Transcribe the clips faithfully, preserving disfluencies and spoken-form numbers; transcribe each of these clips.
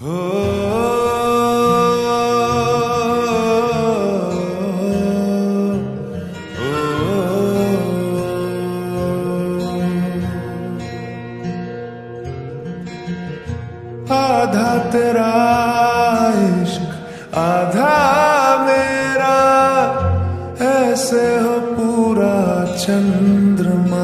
हो आधा तेरा इश्क आधा मेरा, ऐसे हो पूरा चंद्रमा।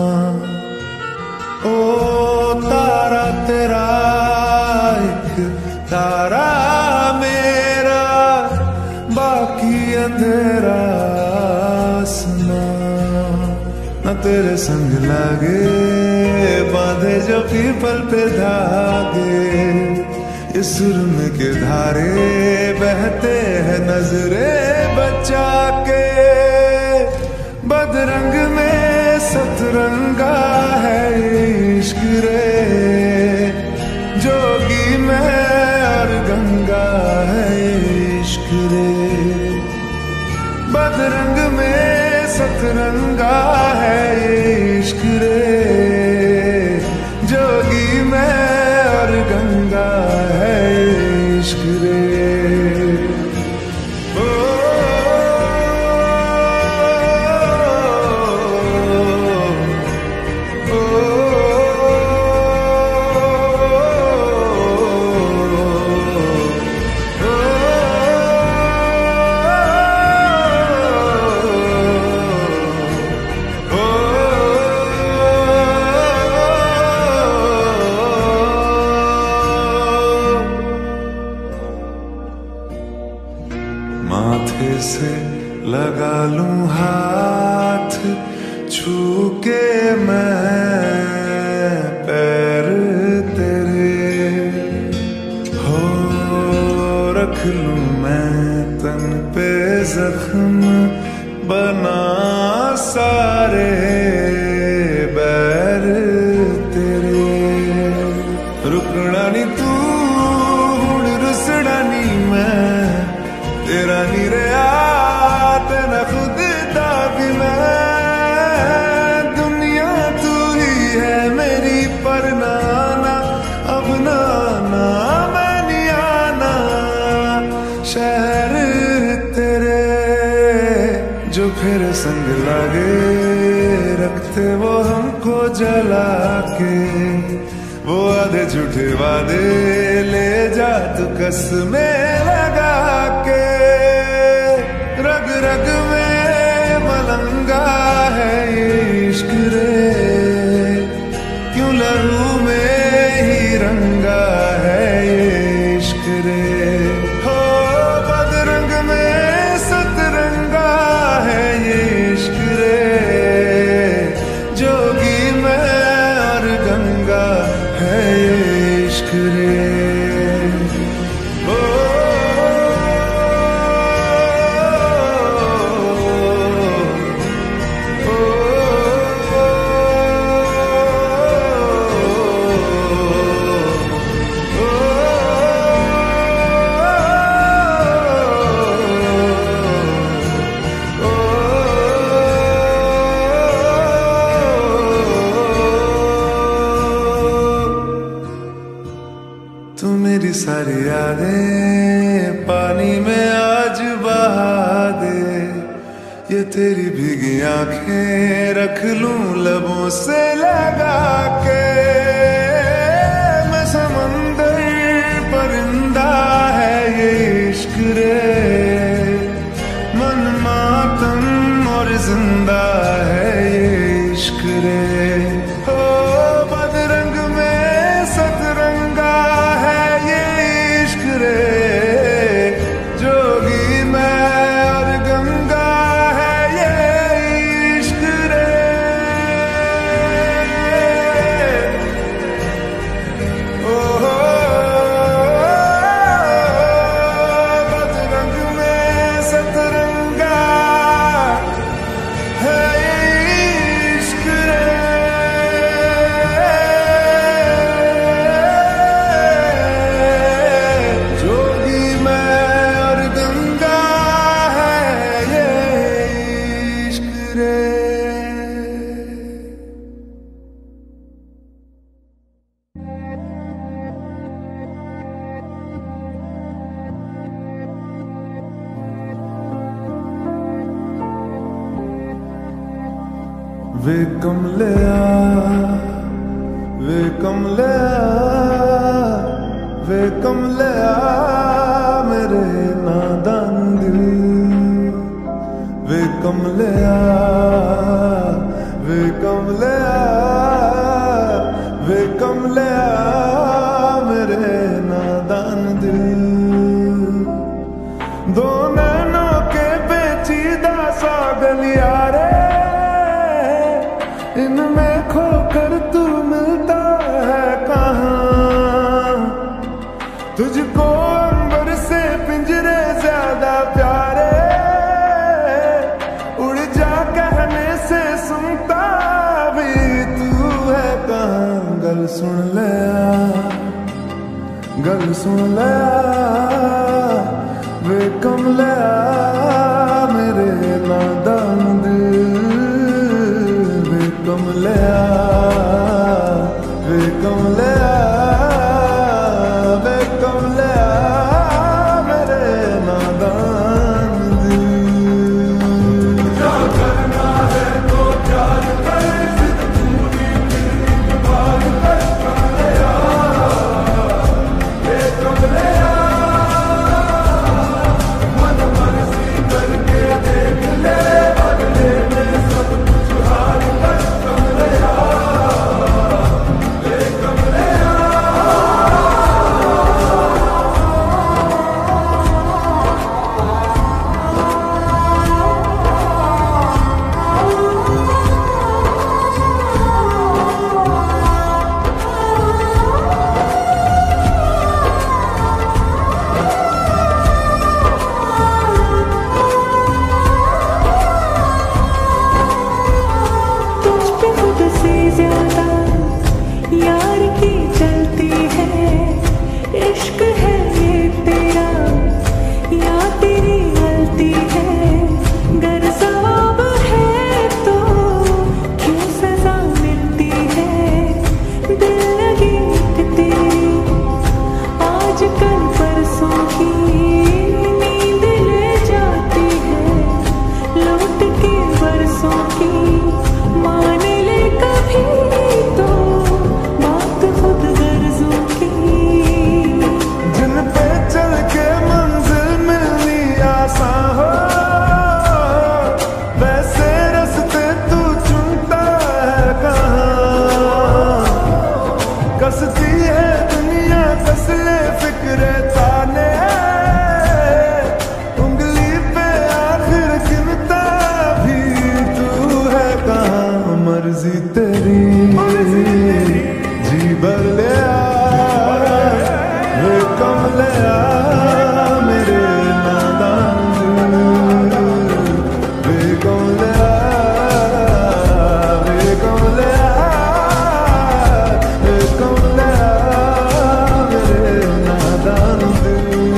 ओ तारा तेरा एक तारा मेरा, बाकी अंधेरा आसमां। न तेरे संग लागे बांधे जो पीपल पे धागे, ये सुरम के धारे बहते हैं नजरे बचा के। बदरंग में सतरंगा है इश्क रे, जोगी में और गंगा है इश्क रे। बदरंग में सतरंगा है इश्क रे, जोगी में और गंगा है इश्क रे। माथे से लगा लूं हाथ, छू के मैं पैर तेरे। हो रख लूं मैं तन पे जख्म, बना सारे बैर तेरे। रुकना नी तू हुण रुसड़ा नी मैं, तेरा नी रहा तेरा खुद दा भी मैं। दुनिया तू ही है मेरी पर नाना, अब नाना मैं नहीं आना। शहर तेरे जो फिर संग लागे, रखते वो हमको जला के। वो आधे झूठे वादे ले जा तू कसमें लगा के। रग रग में मलंगा है इश्क रे, क्यों लहू में ही रंगा है इश्क रे। हो बदरंग में सतरंगा है इश्क रे, जोगी में और गंगा है इश्क रे। तू मेरी सारी यादें पानी में आज बहा दे। ये तेरी भीगी आंखें रख लूं लबों से लगा के। मैं समंदर परिंदा है ये इश्क रे, मन मातम और जिंदा है ये इश्क रे। हो बदरंग में सतरंगा है ये इश्क रे, जोगी मैं और गंगा है ये इश्क रे। वे कमलिया वे कमलिया वे कमलिया मेरे नादान दिल वे कमलिया वे कमलिया वे कमलिया मेरे नादान दिल दो नैनों के पेचीदा सा गलियारे इनमें खोकर तू मिलता है कहाँ तुझको अंबर से पिंजरे ज्यादा प्यारे उड़ जा कहने से सुनता भी तू है कहाँ गल सुन ले गल सुन ले वे कमलिया मेरे नादान दिल वे कमलिया वे कमलिया वे कमलिया मेरे नादान दिल क्या करना है तो प्यार कर जिद पूरी फिर बात कर कमलिया वे कमलिया मन मर्जी करके देख ले बदले में सब कुछ हार कर कमलिया वे कमलिया तुझ पे खुद से ज्यादा यार की चलती है इश्क है ये तेरा या तेरी गलती है गर सवाब है तो क्यों सजा मिलती है दिल लगी एक तेरी आज कल परसों की नींद ले जाती है लौट के बरसों की मान ले कभी तो बात खुद गर्जों की जिन पे चल के मंजिल मिलनी आसान हो वैसे रास्ते तू चुनता है कहाँ कसती है दुनिया कसले फिक्रे ताने उंगली पे आखिर गिनता भी तू है कहाँ मर्जी तेरी जी भर ले वे कमलिया मेरे नादान दिल वे कमलिया वे कमलिया वे कमलिया मेरे नादान दिल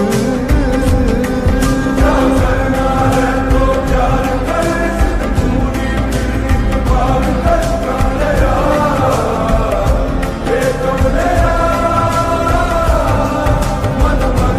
क्या करना है तो प्यार कर जिद पूरी फिर बात कर कमलिया वे कमलिया मन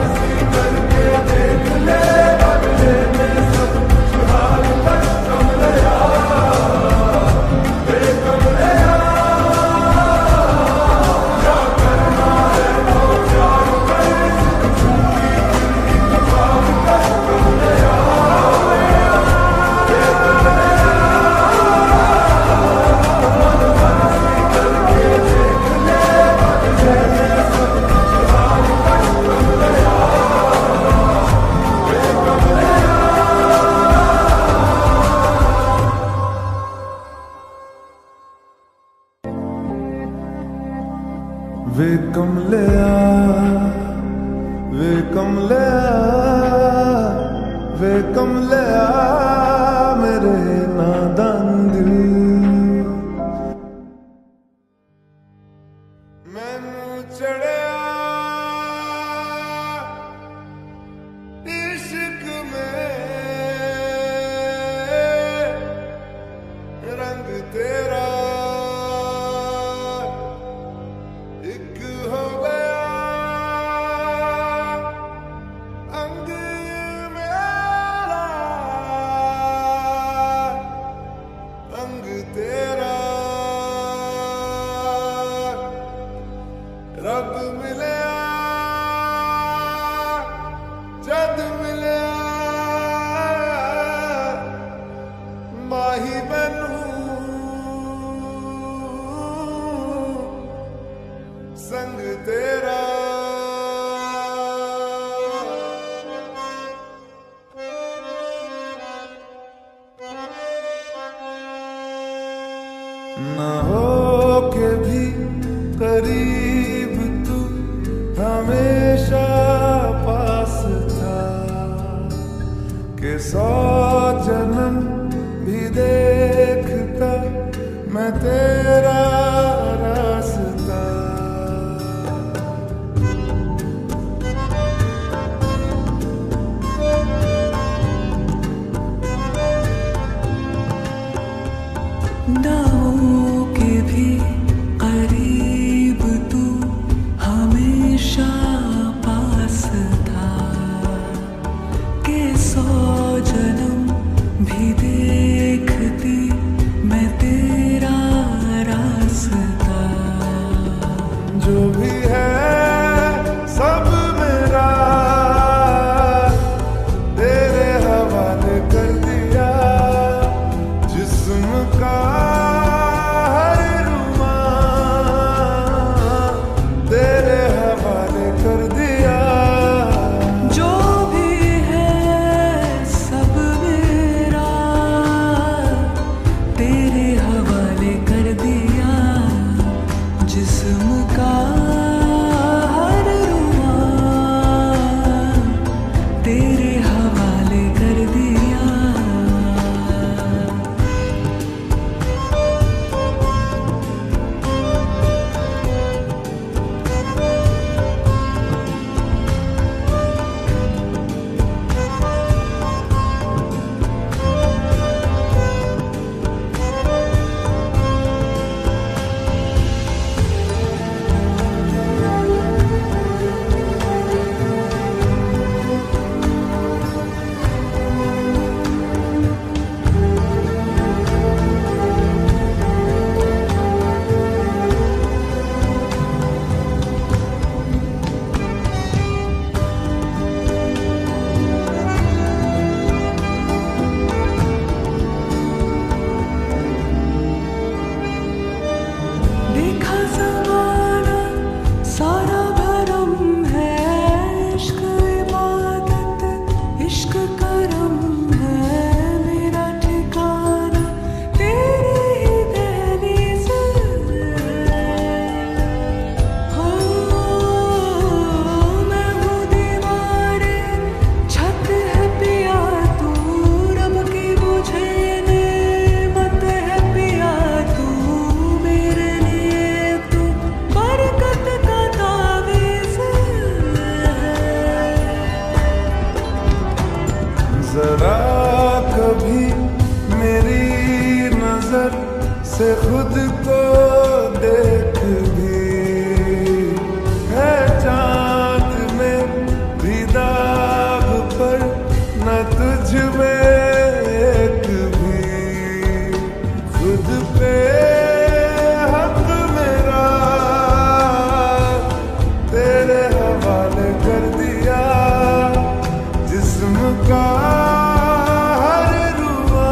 न हो के भी करीब तू हमेशा पास था कि सौ जन्म भी देखता मैं तेरा रास्ता। ना हो के भी करीब तू हमेशा पास था कि सौ जन्म भी देखती मैं तेरा रास्ता। जो भी है सब मेरा तेरे हवाले कर दिया, जिस्म का हर रुमा तेरे हवाले कर दिया। जो भी है सब मेरा तेरे हवाले कर दिया, जिस्म का हर रुआ तेरे हवाले कर दिया। देखा ज़माना सारा भरम है, इश्क इबादत इश्क करम है, मेरा ठिकाना तेरे ही दहलीज़ हो। मैं हूँ दीवारे छत है पिया तू, रब की मुझे नेमत है पिया तू, मेरे लिए तू बरकत का तावीज़ जरा कभी मेरी नजर से खुद को देख भी, है चांद में भी दाग पर न तुझ में एक भी। खुद पे हक मेरा तेरे हवाले कर दिया, जिस्म का हर रुआ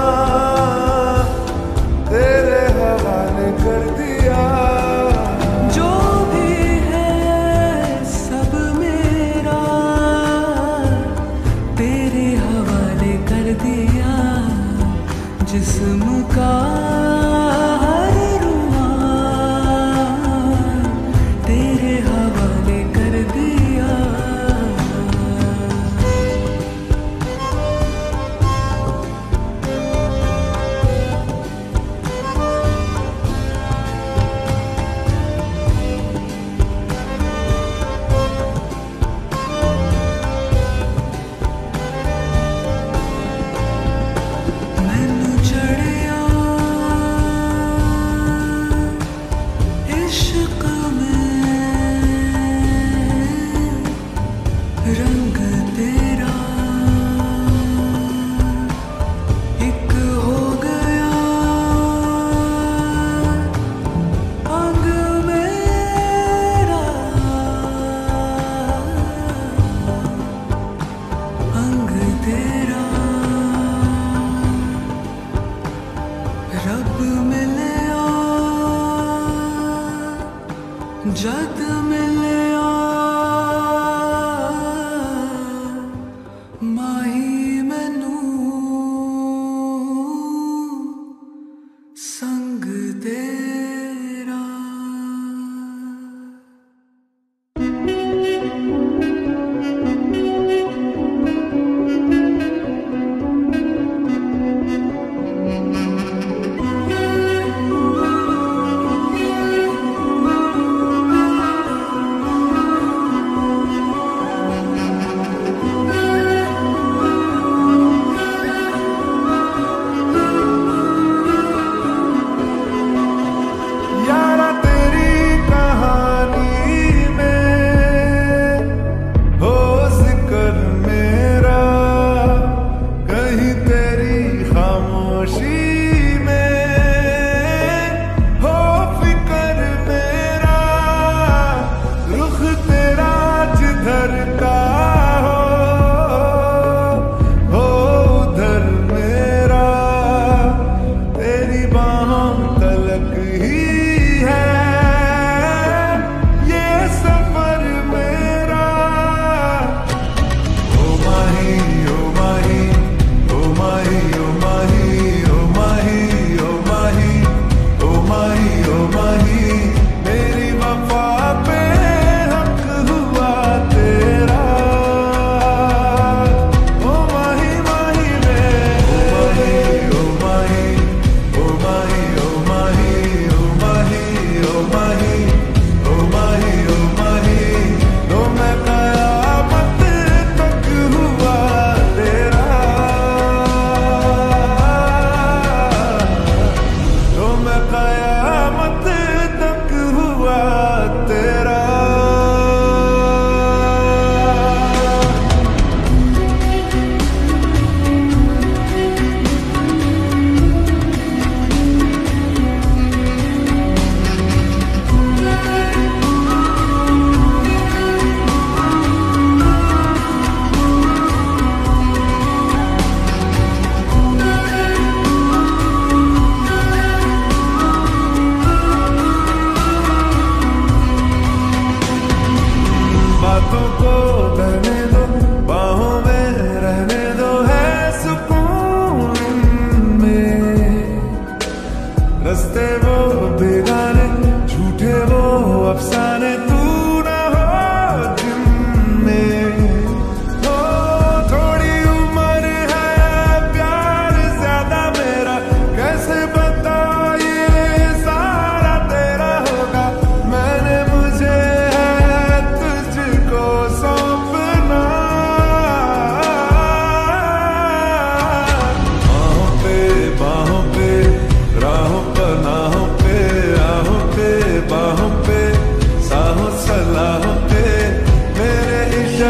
तेरे हवाले कर दिया। जो भी है सब मेरा तेरे हवाले कर दिया, जिस्म का हर रुआ तेरे हवाले कर दिया। मैनू चढ़िया इश्क में रंग तेरा एक हो गया, अंग मेरा अंग तेरा। रब मिलया जद मिलया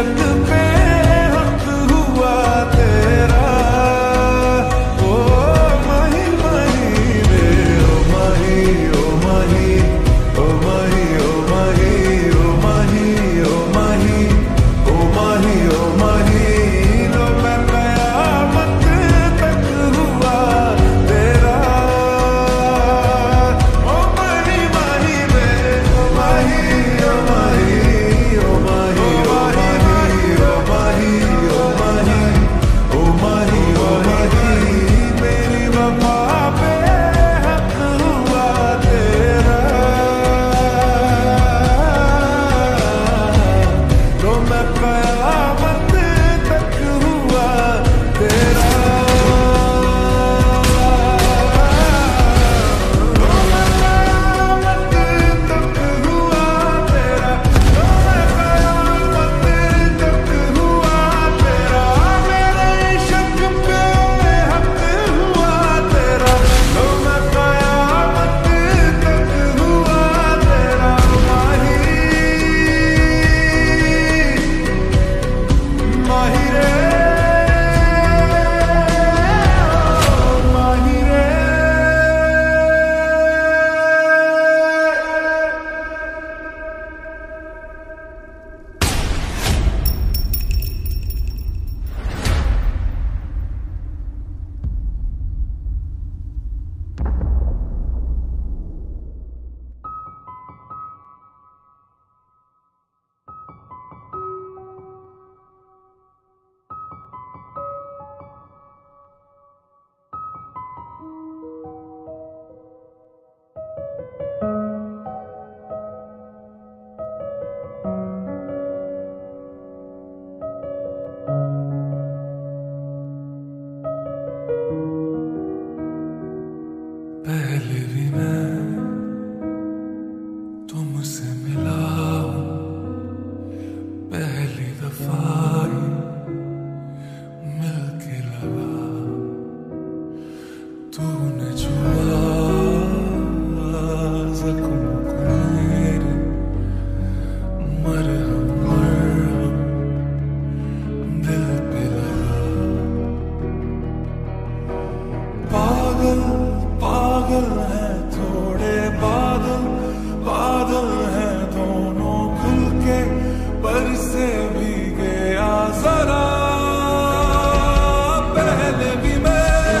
इश्क पे हक हुआ तेरा। ओ माही माही रे ओ माही ओ माही ओ माही ओ माही ओ माही ओ माही ओ माही ओ माही लो मैं कयामत तक हुआ तेरा। ओ माही माही रे ओ माही ओ माही ओ माही ओ माही ओ माही ओ माही ओ माही ओ माही मेरी वफा पे हक हुआ तेरा। तो मैं कयामत तक हुआ तेरा। तो मैं कयामत तक हुआ तेरा। तो मैं कयामत तक हुआ तेरा। मेरे इश्क पे हक हुआ तेरा। तो मैं कयामत तक हुआ तेरा। माही माही रे माही रे। पहले भी मैं तुमसे मिला हूँ, पहली दफा ही मिलके लगा। तूने छुआ जख्मों को मेरे, मरहम मरहम दिल पे लगा। पागल पागल है थोड़े बादल, बादल है दोनों खुल के बरसे भी गया जरा। पहले भी मैं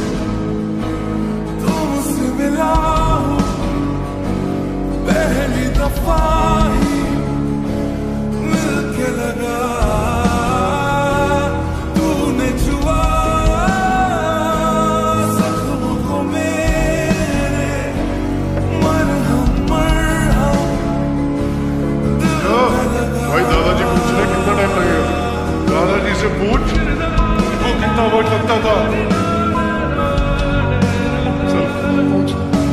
तुमसे मिला हूँ, पहली दफा ही मिलके लगा। तूने छुआ जख्मों को मेरे, मरहम मरहम दिल पे लगा। भाई दादाजी पूछ रहे कितना टाइम लगेगा? दादाजी से पूछ उनको कितना वक्त लगता था। चल पूछ।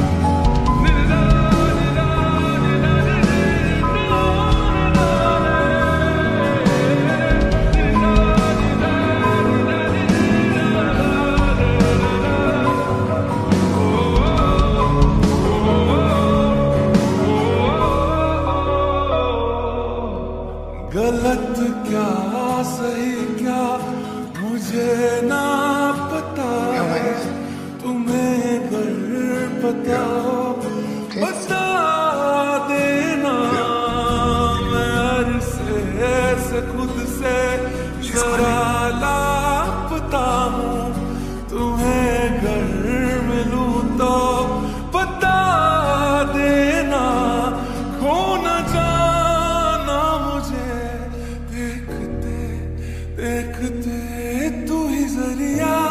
गलत क्या सही क्या मुझे ना पता है, तुम्हें अगर पता हो बता देना। मैं अरसे से खुद से जरा लापता हूँ, तुम्हें अगर मिलूं तो बता देना। खो न जाना मुझे देखते देखते, तू ही जरिया